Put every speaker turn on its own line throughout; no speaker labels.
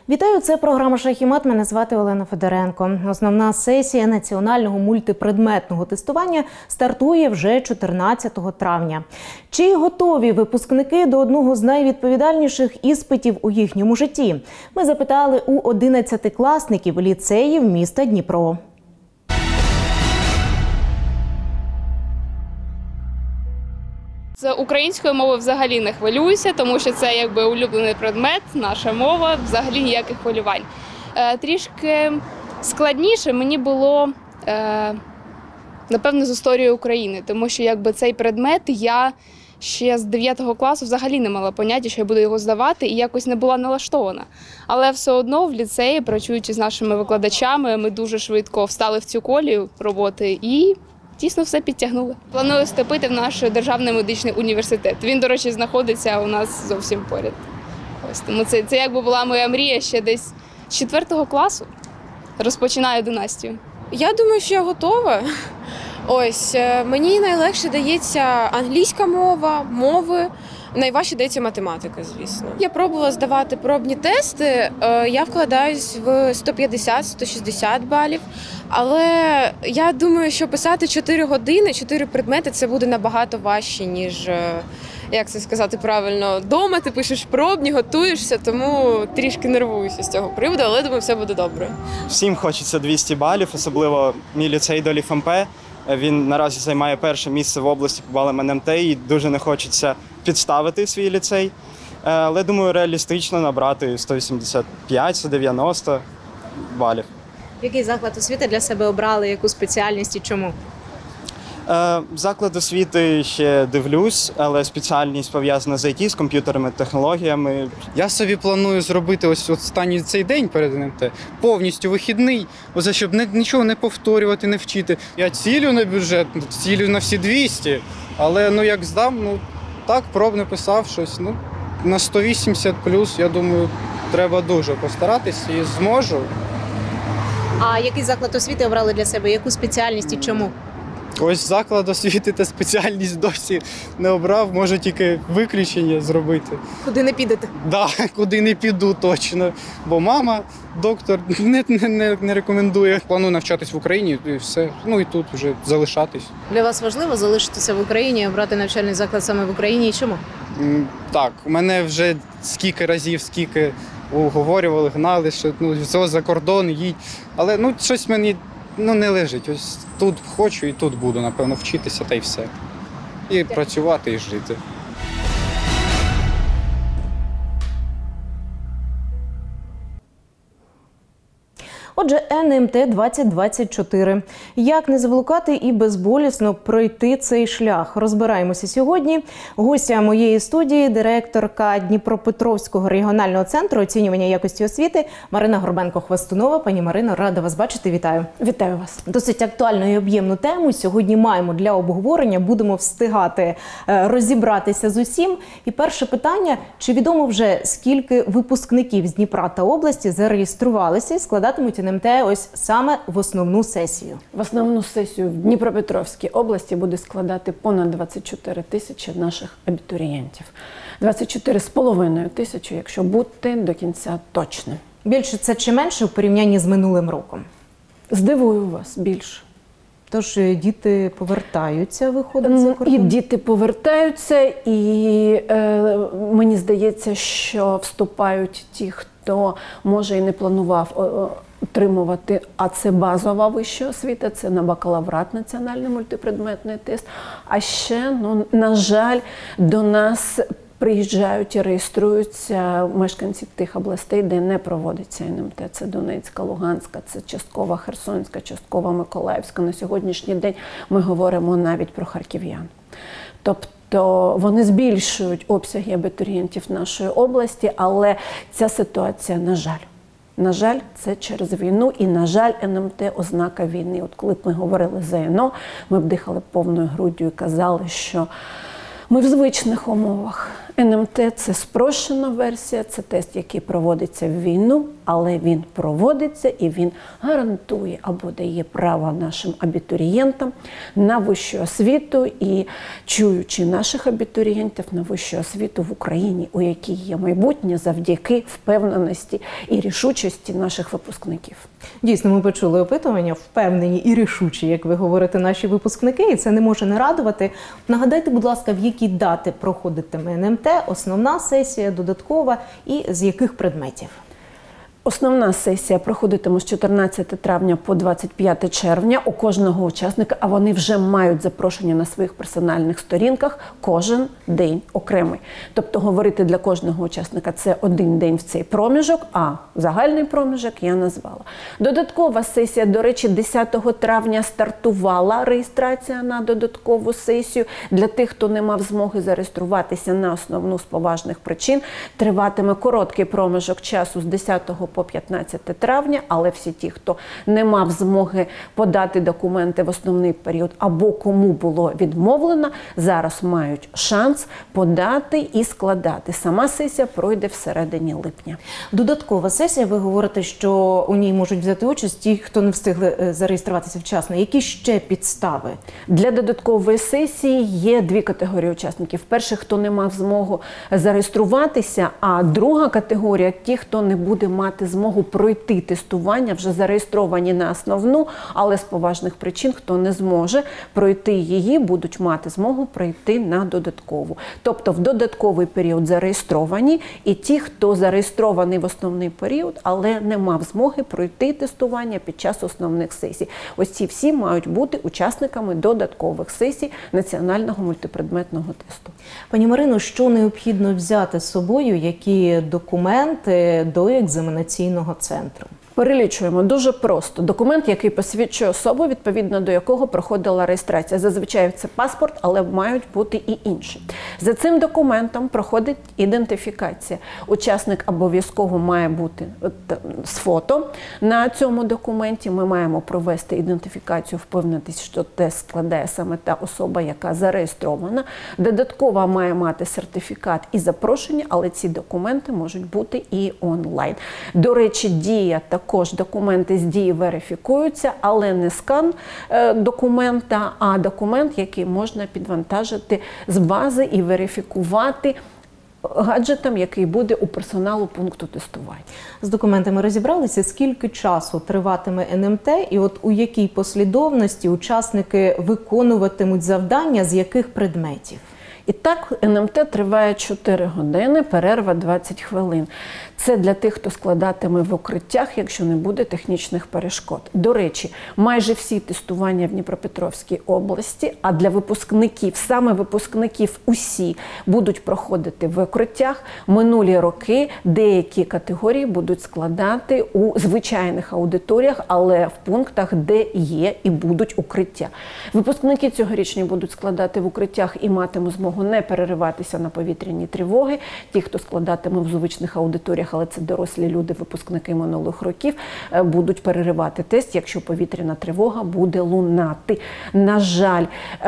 Вітаю, це програма «Шах і мат». Мене звати Олена Федоренко. Основна сесія національного мультипредметного тестування стартує вже 14 травня. Чи готові випускники до одного з найвідповідальніших іспитів у їхньому житті? Ми запитали у 11-класників ліцеїв міста Дніпро.
З української мови взагалі не хвилююся, тому що це якби улюблений предмет, наша мова, взагалі ніяких хвилювань. Трішки складніше мені було, напевно, з історією України, тому що якби цей предмет я ще з 9 класу взагалі не мала поняття, що я буду його здавати, і якось не була налаштована. Але все одно в ліцеї, працюючи з нашими викладачами, ми дуже швидко встали в цю колію роботи і дійсно все підтягнули. Планую вступити в наш державний медичний університет. Він, до речі, знаходиться у нас зовсім поряд. Ось, тому це якби була моя мрія ще десь з 4 класу. Розпочинаю династію.
Я думаю, що я готова. Ось, мені найлегше дається англійська мова, мови. Найважче дається математика, звісно. Я пробувала здавати пробні тести, я вкладаюсь в 150-160 балів, але я думаю, що писати 4 години, 4 предмети – це буде набагато важче, ніж, як це сказати правильно, вдома ти пишеш пробні, готуєшся, тому трішки нервуюся з цього приводу, але думаю, все буде добре.
Всім хочеться 200 балів, особливо мій ліцей Долі ФМП. Він наразі займає перше місце в області по балам НМТ і дуже не хочеться підставити свій ліцей. Але, думаю, реалістично набрати 185-190 балів.
Який заклад освіти для себе обрали, яку спеціальність і чому?
Заклад освіти ще дивлюсь, але спеціальність пов'язана з IT, з комп'ютерними технологіями.
Я собі планую зробити ось останній цей день перед НМТ, повністю вихідний, ось щоб нічого не повторювати, не вчити. Я цілю на бюджет, цілю на всі 200, але як здам, так, пробно писав щось, на 180 плюс, я думаю, треба дуже постаратись і зможу.
А який заклад освіти обрали для себе, яку спеціальність і чому?
Ось заклад освіти та спеціальність досі не обрав, можу тільки виключення зробити.
Куди не підете?
Да, куди не піду точно, бо мама, доктор не рекомендує. Планую навчатись в Україні і все, і тут вже залишатись.
Для вас важливо залишитися в Україні і обрати навчальний заклад саме в Україні і чому?
Так, мене вже скільки разів, уговорювали, гнали, що все за кордон, їдь. Але щось мені не лежить. Ось тут хочу і тут буду, напевно, вчитися та й все. І працювати, і жити.
Отже, НМТ 2024. Як не заблукати і безболісно пройти цей шлях? Розбираємося сьогодні. Гостя моєї студії – директорка Дніпропетровського регіонального центру оцінювання якості освіти Марина Горбенко-Хвастунова. Пані Марино, рада вас бачити. Вітаю.
Вітаю вас.
Досить актуальну і об'ємну тему сьогодні маємо для обговорення. Будемо встигати розібратися з усім. І перше питання – чи відомо вже, скільки випускників з Дніпра та області зареєструвалися і складатимуть НМТ ось саме в основну сесію?
В основну сесію в Дніпропетровській області буде складати понад 24 тисячі наших абітурієнтів. 24,5 тисячі, якщо бути до кінця точним.
Більше це чи менше у порівнянні з минулим роком?
Здивую вас, більше.
Тож діти повертаються, виходять за кордон?
І діти повертаються, і мені здається, що вступають ті, хто може і не планував отримувати, а це базова вища освіта, це на бакалаврат національний мультипредметний тест. А ще, на жаль, до нас приїжджають і реєструються мешканці тих областей, де не проводиться НМТ. Це Донецька, Луганська, це часткова Херсонська, часткова Миколаївська. На сьогоднішній день ми говоримо навіть про харків'ян. Тобто вони збільшують обсяги абітурієнтів нашої області, але ця ситуація, на жаль, це через війну і, на жаль, НМТ – ознака війни. От коли б ми говорили ЗНО, ми б дихали повною груддю і казали, що ми в звичних умовах. НМТ – це спрощена версія, це тест, який проводиться в війну, але він проводиться і він гарантує або дає право нашим абітурієнтам на вищу освіту і, чуючи наших абітурієнтів, на вищу освіту в Україні, у якій є майбутнє завдяки впевненості і рішучості наших випускників.
Дійсно, ми почули опитування, впевнені і рішучі, як ви говорите, наші випускники, і це не може не радувати. Нагадайте, будь ласка, в які дати проходитиме НМТ, основна сесія, додаткова і з яких предметів?
Основна сесія проходитиме з 14 травня по 25 червня у кожного учасника, а вони вже мають запрошення на своїх персональних сторінках кожен день окремий. Тобто говорити для кожного учасника це один день в цей проміжок, а загальний проміжок я назвала. Додаткова сесія, до речі, 10 травня стартувала реєстрація на додаткову сесію. Для тих, хто не мав змоги зареєструватися на основну з поважних причин, триватиме короткий проміжок часу з 10 по 15 травня, але всі ті, хто не мав змоги подати документи в основний період або кому було відмовлено, зараз мають шанс подати і складати. Сама сесія пройде всередині липня.
Додаткова сесія, ви говорите, що у ній можуть взяти участь ті, хто не встигли зареєструватися вчасно. Які ще підстави?
Для додаткової сесії є дві категорії учасників. Перший, хто не мав змогу зареєструватися, а друга категорія – ті, хто не буде мати змогу пройти тестування, вже зареєстровані на основну, але з поважних причин, хто не зможе пройти її, будуть мати змогу пройти на додаткову. Тобто в додатковий період зареєстровані і ті, хто зареєстрований в основний період, але не мав змоги пройти тестування під час основних сесій. Ось ці всі мають бути учасниками додаткових сесій національного мультипредметного тесту.
Пані Марино, що необхідно взяти з собою, які документи до екзаменаційного центру?
Перелічуємо дуже просто. Документ, який посвідчує особу, відповідно до якого проходила реєстрація. Зазвичай це паспорт, але мають бути і інші. За цим документом проходить ідентифікація. Учасник обов'язково має бути з фото. На цьому документі ми маємо провести ідентифікацію, впевнитись, що тест складає саме та особа, яка зареєстрована. Додатково має мати сертифікат і запрошення, але ці документи можуть бути і онлайн. До речі, Дія також документи з Дії верифікуються, але не скан документа, а документ, який можна підвантажити з бази і верифікувати гаджетом, який буде у персоналу пункту тестування.
З документами розібралися, скільки часу триватиме НМТ і от у якій послідовності учасники виконуватимуть завдання, з яких предметів?
І так, НМТ триває 4 години, перерва 20 хвилин. Це для тих, хто складатиме в укриттях, якщо не буде технічних перешкод. До речі, майже всі тестування в Дніпропетровській області, а для випускників, саме випускників усі, будуть проходити в укриттях. Минулі роки деякі категорії будуть складати у звичайних аудиторіях, але в пунктах, де є і будуть укриття. Випускники цьогорічні будуть складати в укриттях і матимуть змогу не перериватися на повітряні тривоги. Ті, хто складатиме в звичних аудиторіях, але це дорослі люди, випускники минулих років, будуть переривати тест, якщо повітряна тривога буде лунати. На жаль,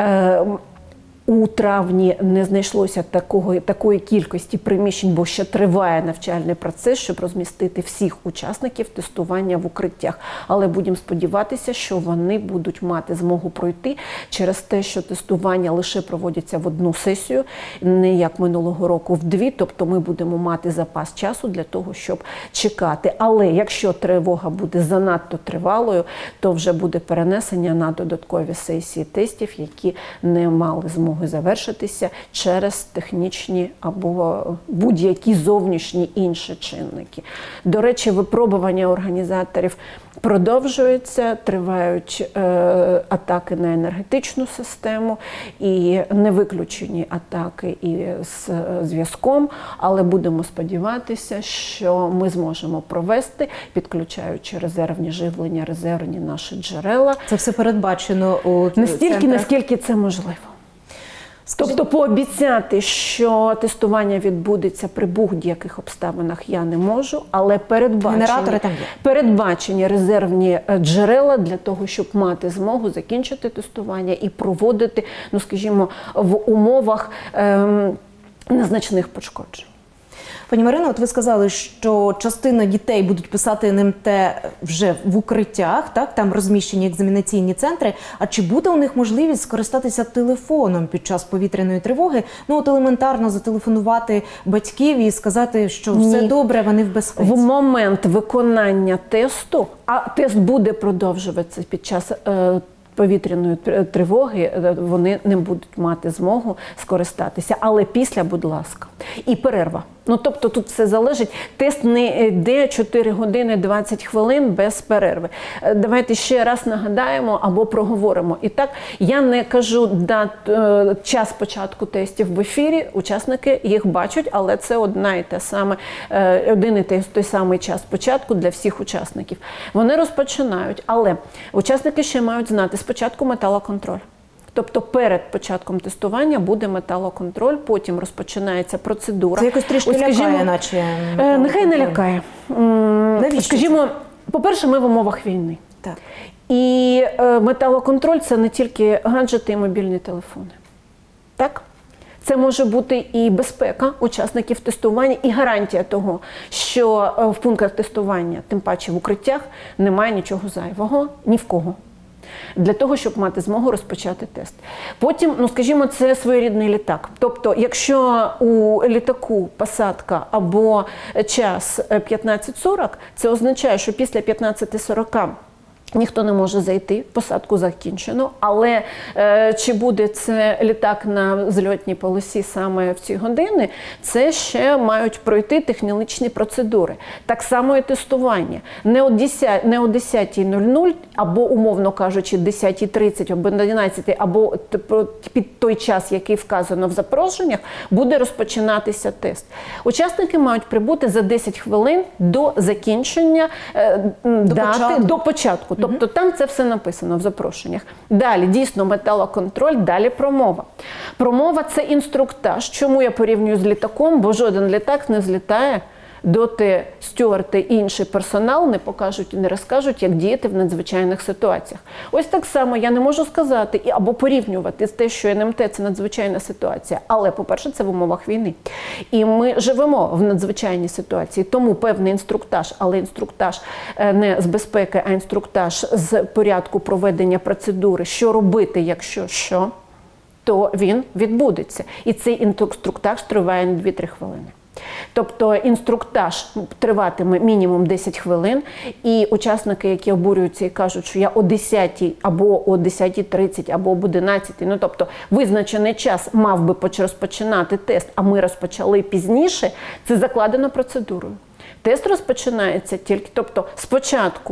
у травні не знайшлося такої кількості приміщень, бо ще триває навчальний процес, щоб розмістити всіх учасників тестування в укриттях. Але будемо сподіватися, що вони будуть мати змогу пройти через те, що тестування лише проводяться в одну сесію, не як минулого року в дві, тобто ми будемо мати запас часу для того, щоб чекати. Але якщо тривога буде занадто тривалою, то вже буде перенесення на додаткові сесії тестів, які не мали змоги завершитися через технічні або будь-які зовнішні інші чинники. До речі, випробування організаторів продовжуються, тривають атаки на енергетичну систему і не виключені атаки і з зв'язком, але будемо сподіватися, що ми зможемо провести, підключаючи резервні живлення, резервні наші джерела.
Це все передбачено у
настільки, наскільки це можливо. Тобто пообіцяти, що тестування відбудеться при будь-яких обставинах я не можу, але передбачені резервні джерела для того, щоб мати змогу закінчити тестування і проводити, ну скажімо, в умовах незначних пошкоджень.
Пані Марино, от ви сказали, що частина дітей будуть писати НМТ вже в укриттях, так? Там розміщені екзаменаційні центри. А чи буде у них можливість скористатися телефоном під час повітряної тривоги? Ну, от елементарно зателефонувати батьків і сказати, що все добре, вони в безпеці.
В момент виконання тесту, а тест буде продовжуватися під час повітряної тривоги, вони не будуть мати змогу скористатися. Але після, будь ласка. І перерва. Ну, тобто тут все залежить. Тест не йде 4 години 20 хвилин без перерви. Давайте ще раз нагадаємо або проговоримо. І так, я не кажу час початку тестів в ефірі, учасники їх бачать, але це один і той самий час початку для всіх учасників. Вони розпочинають, але учасники ще мають знати спочатку металоконтроль. Тобто перед початком тестування буде металоконтроль, потім розпочинається процедура.
Це якось трішки лякає, наче.
Нехай не лякає.
Навіщо?
Скажімо, по-перше, ми в умовах війни.
Так.
І металоконтроль – це не тільки гаджети і мобільні телефони. Так? Це може бути і безпека учасників тестування, і гарантія того, що в пунктах тестування, тим паче в укриттях, немає нічого зайвого ні в кого. Для того, щоб мати змогу розпочати тест. Потім, ну скажімо, це своєрідний літак. Тобто, якщо у літаку посадка або час 15:40, це означає, що після 15:40 ніхто не може зайти, посадку закінчено, але чи буде це літак на зльотній полосі саме в ці години, це ще мають пройти технічні процедури. Так само і тестування. Не о 10:00, або, умовно кажучи, 10:30, або 11:00, або під той час, який вказано в запрошеннях, буде розпочинатися тест. Учасники мають прибути за 10 хвилин до закінчення до початку. Тобто там це все написано в запрошеннях. Далі, дійсно, металоконтроль, далі промова. Промова – це інструктаж. Чому я порівнюю з літаком? Бо жоден літак не злітає, доти стюарти і інший персонал не покажуть і не розкажуть, як діяти в надзвичайних ситуаціях. Ось так само я не можу сказати або порівнювати з те, що НМТ – це надзвичайна ситуація. Але, по-перше, це в умовах війни. І ми живемо в надзвичайній ситуації. Тому певний інструктаж, але інструктаж не з безпеки, а інструктаж з порядку проведення процедури, що робити, якщо що, то він відбудеться. І цей інструктаж триває не 2-3 хвилини. Тобто інструктаж триватиме мінімум 10 хвилин, і учасники, які обурюються і кажуть, що я о 10-й, або о 10:30, або об 11-й, ну тобто визначений час мав би розпочинати тест, а ми розпочали пізніше, це закладено процедурою. Тест розпочинається тільки, тобто спочатку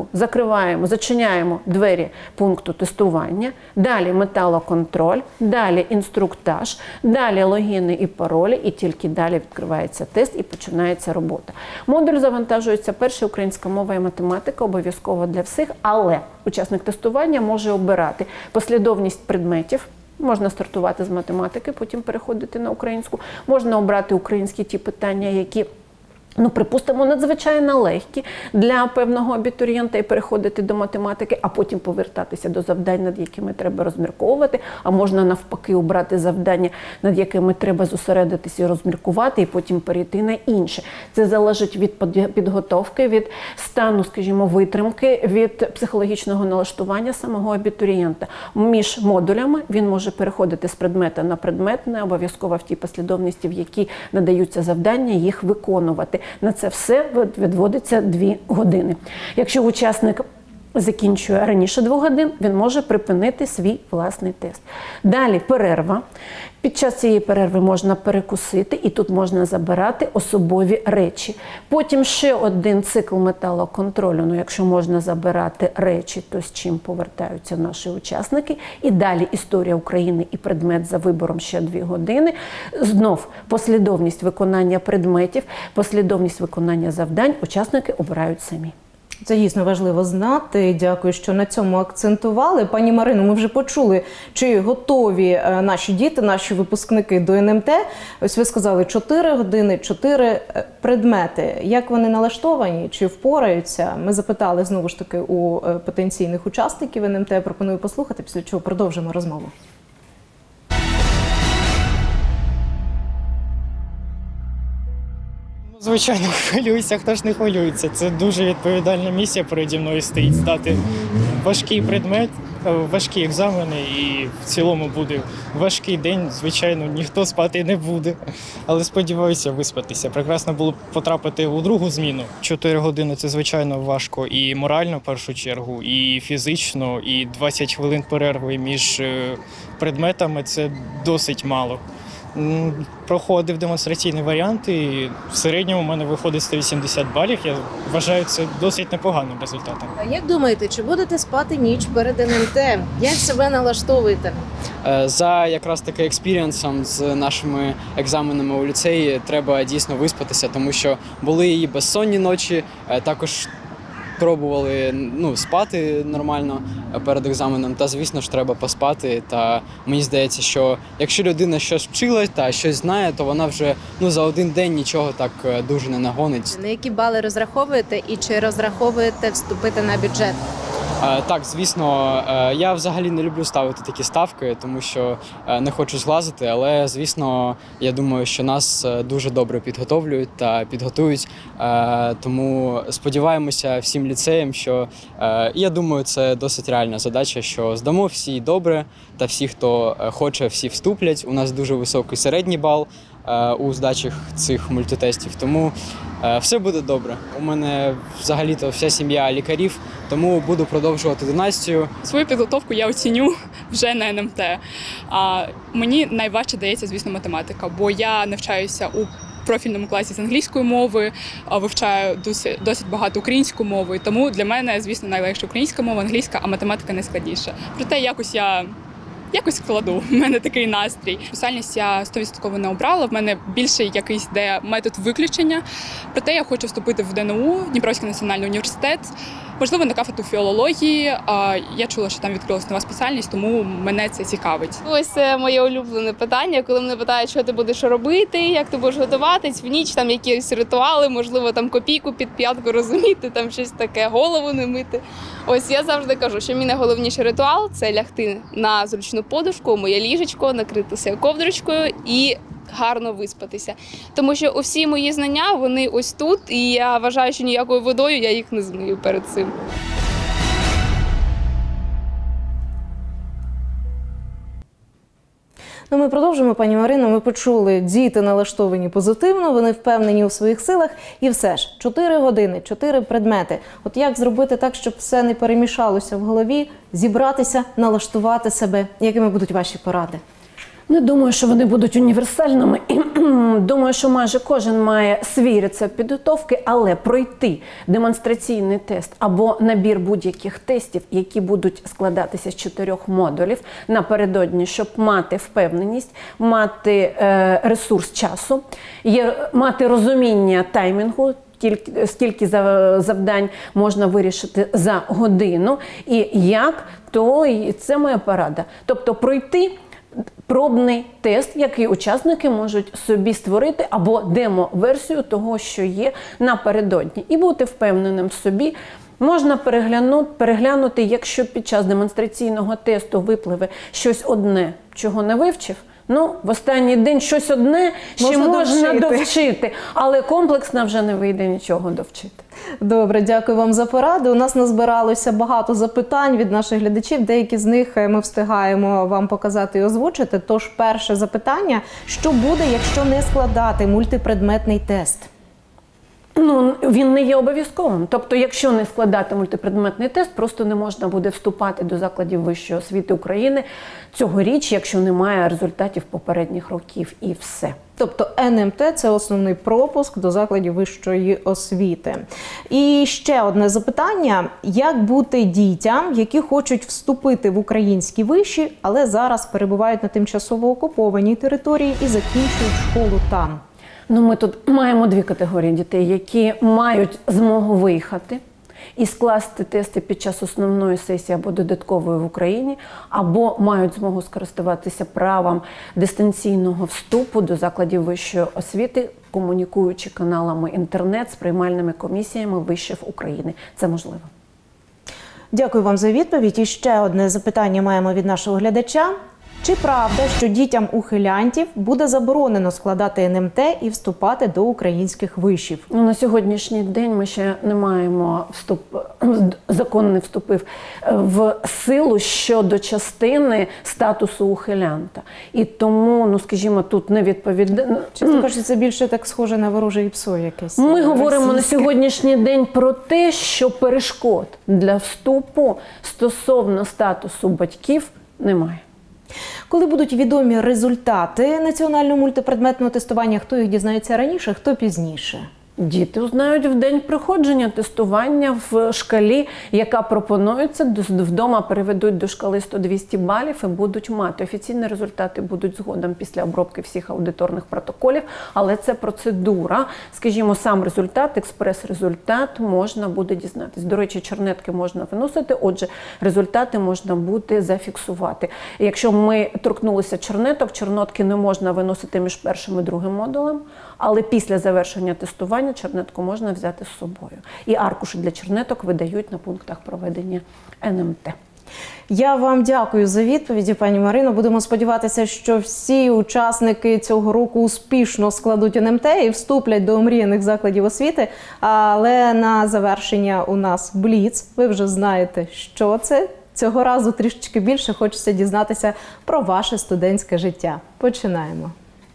зачиняємо двері пункту тестування, далі металоконтроль, далі інструктаж, далі логіни і паролі, і тільки далі відкривається тест і починається робота. Модуль завантажується перша українська мова і математика, обов'язково для всіх, але учасник тестування може обирати послідовність предметів. Можна стартувати з математики, потім переходити на українську. Можна обрати українські ті питання, які, ну, припустимо, надзвичайно легкі для певного абітурієнта і переходити до математики, а потім повертатися до завдань, над якими треба розмірковувати, а можна навпаки обрати завдання, над якими треба зосередитися і розміркувати, і потім перейти на інше. Це залежить від підготовки, від стану, скажімо, витримки, від психологічного налаштування самого абітурієнта. Між модулями він може переходити з предмета на предмет, не обов'язково в тій послідовності, в якій надаються завдання, їх виконувати. На це все відводиться 2 години. Якщо учасник закінчує раніше 2 годин, він може припинити свій власний тест. Далі перерва. Під час цієї перерви можна перекусити, і тут можна забирати особові речі. Потім ще один цикл металоконтролю, ну якщо можна забирати речі, то з чим повертаються наші учасники. І далі історія України і предмет за вибором ще 2 години. Знов послідовність виконання предметів, послідовність виконання завдань учасники обирають самі.
Це дійсно важливо знати. Дякую, що на цьому акцентували. Пані Марино, ми вже почули, чи готові наші діти, наші випускники до НМТ. Ось ви сказали, 4 години, 4 предмети. Як вони налаштовані, чи впораються? Ми запитали, знову ж таки, у потенційних учасників НМТ. Я пропоную послухати, після чого продовжимо розмову.
Звичайно, хвилююся, хто ж не хвилюється. Це дуже відповідальна місія переді мною стоїть, здати важкий предмет, важкі екзамени, і в цілому буде важкий день. Звичайно, ніхто спати не буде, але сподіваюся виспатися. Прекрасно було б потрапити у другу зміну. 4 години – це, звичайно, важко і морально, в першу чергу, і фізично, і 20 хвилин перерви між предметами – це досить мало. Проходив демонстраційний варіант, і в середньому в мене виходить 180 балів. Я вважаю, це досить непоганим результатом.
А як думаєте, чи будете спати ніч перед НМТ? Як себе налаштовуєте?
За якраз таки експірієнсом з нашими екзаменами у ліцеї треба дійсно виспатися, тому що були і безсонні ночі, також пробували спати нормально перед екзаменом, та, звісно ж, треба поспати. Та мені здається, що якщо людина щось вчила та щось знає, то вона вже за один день нічого так дуже не нагонить.
На які бали розраховуєте і чи розраховуєте вступити на бюджет?
Так, звісно, я взагалі не люблю ставити такі ставки, тому що не хочу зглазити, але, звісно, я думаю, що нас дуже добре підготовлюють та підготують, тому сподіваємося всім ліцеям, що, я думаю, це досить реальна задача, що здамо всі добре, та всі, хто хоче, всі вступлять. У нас дуже високий середній бал у здачах цих мультитестів, тому все буде добре. У мене взагалі-то вся сім'я лікарів, тому буду продовжувати династію.
Свою підготовку я оціню вже на НМТ. Мені найважче дається, звісно, математика, бо я навчаюся у профільному класі з англійської мови, вивчаю досить багато української мови, тому для мене, звісно, найлегше українська мова, англійська, а математика найскладніша. Проте якось складу, в мене такий настрій. Спеціальність я 100% не обрала, в мене більше якийсь метод виключення. Проте я хочу вступити в ДНУ, Дніпровський національний університет, можливо, на кафедру філології. Я чула, що там відкрилась нова спеціальність, тому мене це цікавить.
Ось це моє улюблене питання, коли мене питають, що ти будеш робити, як ти будеш готуватись, в ніч там якісь ритуали, можливо, там копійку під п'ятку розуміти, там щось таке, голову не мити. Ось я завжди кажу, що мій найголовніший ритуал – це лягти на зручну подушку, у моє ліжечко, накритися ковдрочкою і гарно виспатися. Тому що усі мої знання, вони ось тут, і я вважаю, що ніякою водою я їх не змию перед цим.
Ми продовжимо, пані Марино. Ми почули, діти налаштовані позитивно, вони впевнені у своїх силах. І все ж, 4 години, 4 предмети. От як зробити так, щоб все не перемішалося в голові, зібратися, налаштувати себе? Якими будуть ваші поради?
Не думаю, що вони будуть універсальними. Думаю, що майже кожен має свій рецепт підготовки, але пройти демонстраційний тест або набір будь-яких тестів, які будуть складатися з 4 модулів напередодні, щоб мати впевненість, мати ресурс часу, мати розуміння таймінгу, скільки завдань можна вирішити за годину і як, то це моя порада. Тобто пройти пробний тест, який учасники можуть собі створити, або демо-версію того, що є напередодні. І бути впевненим в собі. Можна переглянути, якщо під час демонстраційного тесту випливе щось одне, чого не вивчив, в останній день щось одне ще можна довчити, але комплексно вже не вийде нічого довчити.
Добре, дякую вам за поради. У нас назбиралося багато запитань від наших глядачів. Деякі з них ми встигаємо вам показати і озвучити. Тож перше запитання, що буде, якщо не складати мультипредметний тест?
Він не є обов'язковим. Тобто, якщо не складати мультипредметний тест, просто не можна буде вступати до закладів вищої освіти України цьогоріч, якщо немає результатів попередніх років, і все.
Тобто НМТ – це основний пропуск до закладів вищої освіти. І ще одне запитання. Як бути дітям, які хочуть вступити в українські виші, але зараз перебувають на тимчасово окупованій території і закінчують школу там?
Ми тут маємо 2 категорії дітей, які мають змогу виїхати і скласти тести під час основної сесії або додаткової в Україні, або мають змогу скористуватися правом дистанційного вступу до закладів вищої освіти, комунікуючи каналами інтернет з приймальними комісіями вишів України. Це можливо.
Дякую вам за відповідь. І ще одне запитання маємо від нашого глядача. Чи правда, що дітям-ухилянтів буде заборонено складати НМТ і вступати до українських вишів?
Ну, на сьогоднішній день ми ще не маємо закон не вступив в силу щодо частини статусу ухилянта. І тому, ну скажімо, тут не відповідає.
Чесно кажучи, це більше так схоже на вороже іпсо якесь.
Ми говоримо на сьогоднішній день про те, що перешкод для вступу стосовно статусу батьків немає.
Коли будуть відомі результати національного мультипредметного тестування, хто їх дізнається раніше, хто пізніше?
Діти узнають в день проходження тестування в шкалі, яка пропонується, вдома переведуть до шкали 100-200 балів і будуть мати. Офіційні результати будуть згодом після обробки всіх аудиторних протоколів, але це процедура. Скажімо, сам результат, експрес-результат можна буде дізнатись. До речі, чернетки можна виносити, отже, результати можна буде зафіксувати. Якщо ми торкнулися чернеток, чернетки не можна виносити між першим і другим модулем, але після завершення тестування чернетку можна взяти з собою. І аркуші для чернеток видають на пунктах проведення НМТ.
Я вам дякую за відповіді, пані Марино. Будемо сподіватися, що всі учасники цього року успішно складуть НМТ і вступлять до омріяних закладів освіти. Але на завершення у нас бліц. Ви вже знаєте, що це. Цього разу трішечки більше хочеться дізнатися про ваше студентське життя. Починаємо.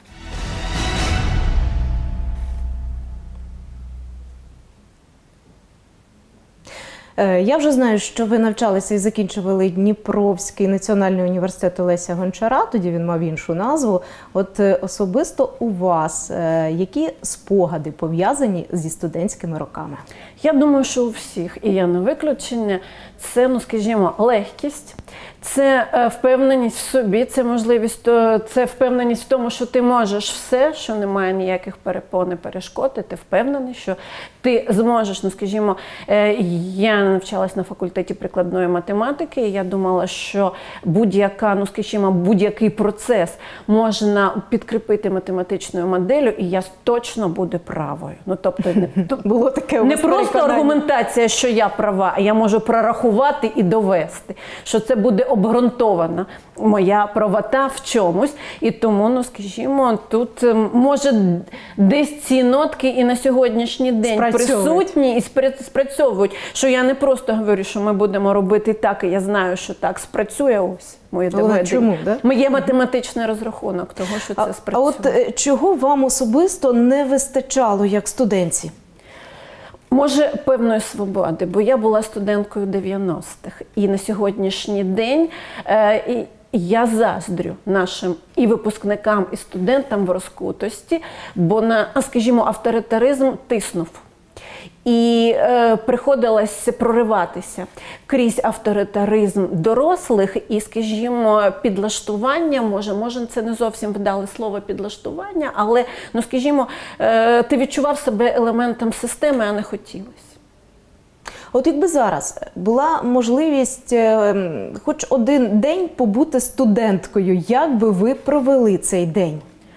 Я вже знаю, що ви навчалися і закінчували Дніпровський національний університет Олеся Гончара, тоді він мав іншу назву. От особисто у вас які спогади пов'язані зі студентськими роками?
Я думаю, що у всіх, і я не виключення, це, ну скажімо, легкість, це впевненість в собі, це можливість, це впевненість в тому, що ти можеш все, що немає ніяких перепон і перешкод, і ти впевнений, що ти зможеш, ну скажімо, я навчалась на факультеті прикладної математики, і я думала, що будь-яка, ну скажімо, будь-який процес можна підкріпити математичною моделлю, і я точно буду правою. Ну, тобто,
було таке
не просто аргументація, що я права, а я можу прорахувати і довести, що це буде обґрунтована моя правота в чомусь. І тому, ну скажімо, тут може десь ці нотки і на сьогоднішній день присутні і спрацьовують. Що я не просто говорю, що ми будемо робити так, і я знаю, що так спрацює ось моє доведення.
Чому, да?
Моє математичний розрахунок того, що це спрацює.
А от чого вам особисто не вистачало як студентці?
Може, певної свободи, бо я була студенткою 90-х. І на сьогоднішній день я заздрю нашим і випускникам, і студентам в розкутості, бо на, скажімо, авторитаризм тиснув. І приходилось прориватися крізь авторитаризм дорослих і, скажімо, підлаштування, може це не зовсім вдале слово підлаштування, але, ну, скажімо, ти відчував себе елементом системи, а не хотілося.
От якби зараз була можливість хоч один день побути студенткою, як би ви провели цей день?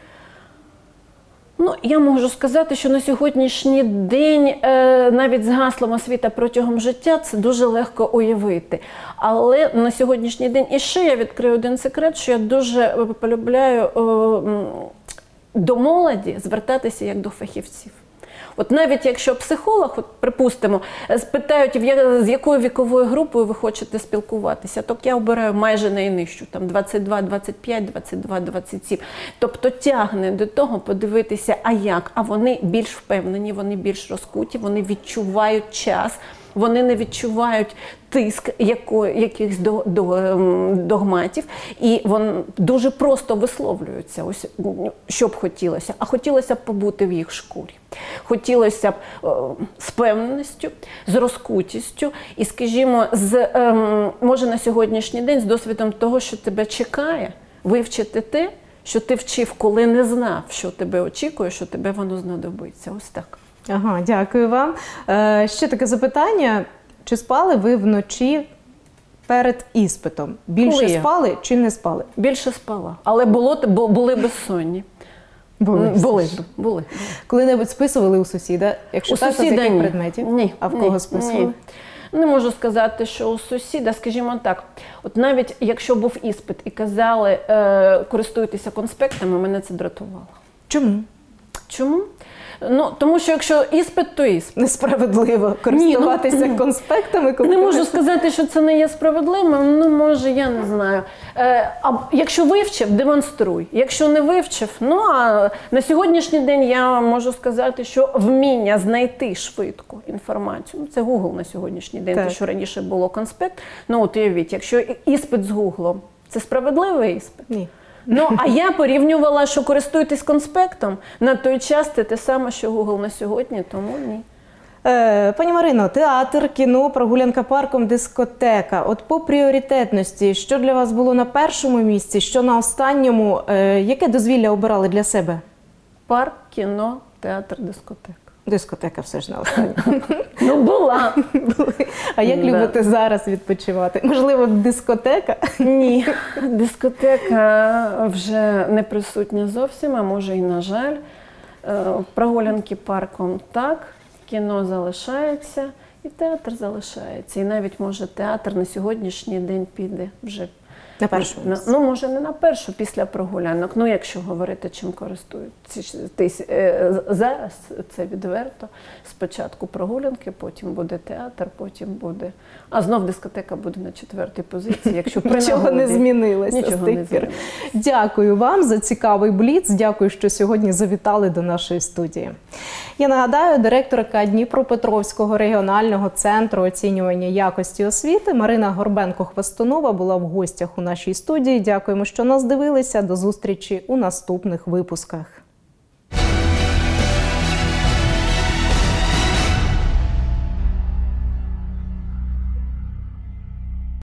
Ну, я можу сказати, що на сьогоднішній день навіть з гаслом освіта протягом життя це дуже легко уявити. Але на сьогоднішній день і ще я відкрию один секрет, що я дуже полюбляю до молоді звертатися як до фахівців. От навіть якщо психолог, от, припустимо, спитають, з якою віковою групою ви хочете спілкуватися, то я обираю майже найнижчу, там 22, 25, 22, 27. Тобто тягне до того подивитися, а як? А вони більш впевнені, вони більш розкуті, вони відчувають час, вони не відчувають тиск якихось догматів, і вони дуже просто висловлюються, ось що б хотілося. А хотілося б побути в їх шкурі. Хотілося б з певненістю, з розкутістю і, скажімо, може на сьогоднішній день з досвідом того, що тебе чекає, вивчити те, що ти вчив, коли не знав, що тебе очікує, що тебе воно знадобиться. Ось так.
Ага, дякую вам. Ще таке запитання. Чи спали ви вночі перед іспитом? Більше спали чи не спали?
Більше спала. Але були безсонні. Були.
Коли-небудь списували у сусіда? Якщо так, то з яких предметів?
Ні.
А в кого списували?
Не можу сказати, що у сусіда, скажімо так, от навіть якщо був іспит і казали, користуйтеся конспектами, мене це дратувало.
Чому?
Чому? Ну, тому що якщо іспит, то іспит.
Несправедливо користуватися конспектами. Коли
Не можу сказати, що це не є справедливим, ну, може, я не знаю. А якщо вивчив, демонструй. Якщо не вивчив, ну, а на сьогоднішній день я можу сказати, що вміння знайти швидко інформацію, ну, це Google на сьогоднішній день, те, що раніше було конспект. Ну, от уявіть, якщо іспит з Google, це справедливий іспит?
Ні.
Ну, а я порівнювала, що користуйтесь конспектом, на той час це те саме, що Google на сьогодні, тому ні.
Пані Марино, театр, кіно, прогулянка парком, дискотека. От по пріоритетності, що для вас було на першому місці, що на останньому, яке дозвілля обирали для себе?
Парк, кіно, театр, дискотека.
Дискотека все ж на останньому.
Ну, була.
А як любите зараз відпочивати? Можливо, дискотека?
Ні, дискотека вже не присутня зовсім, а може і на жаль. Прогулянки парком так, кіно залишається і театр залишається. І навіть, може, театр на сьогоднішній день піде вже.
На першому місці?
Ну, може, не на першу, після прогулянок. Ну, якщо говорити, чим користуються. Зараз це відверто. Спочатку прогулянки, потім буде театр, потім буде... А знов дискотека буде на 4-й позиції, якщо при
Нічого
нагоді.
не змінилося з тих пір. Дякую вам за цікавий бліц. Дякую, що сьогодні завітали до нашої студії. Я нагадаю, директорка Дніпропетровського регіонального центру оцінювання якості освіти Марина Горбенко-Хвастунова була в гостях у нашій студії. Дякуємо, що нас дивилися. До зустрічі у наступних випусках.